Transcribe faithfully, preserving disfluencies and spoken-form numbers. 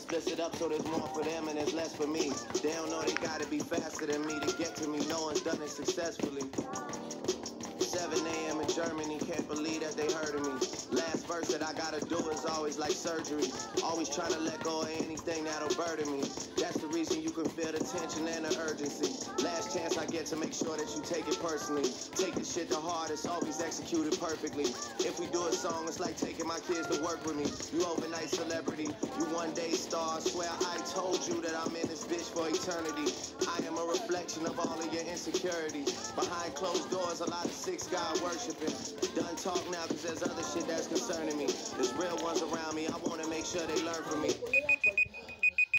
splits it up so there's more for them and there's less for me. They don't know they gotta be faster than me to get to me. No one's done it successfully. seven a m in Germany, can't believe that they heard of me. Last verse that I gotta do is always like surgery. Always trying to let go of anything that'll burden me. That's the reason you can feel the tension and the urgency. Last chance I get to make sure that you take it personally. Take the shit to heart, it's always executed perfectly. If we do a song, it's like taking my kids to work with me. You overnight celebrity, you one day star. Swear I told you that I'm in this bitch for eternity. I am a reflection of all of your insecurity. Behind closed doors, a lot of six God worshiping. Done talk now, cause there's other shit that's concerning me. There's real ones around me, I wanna make sure they learn from me.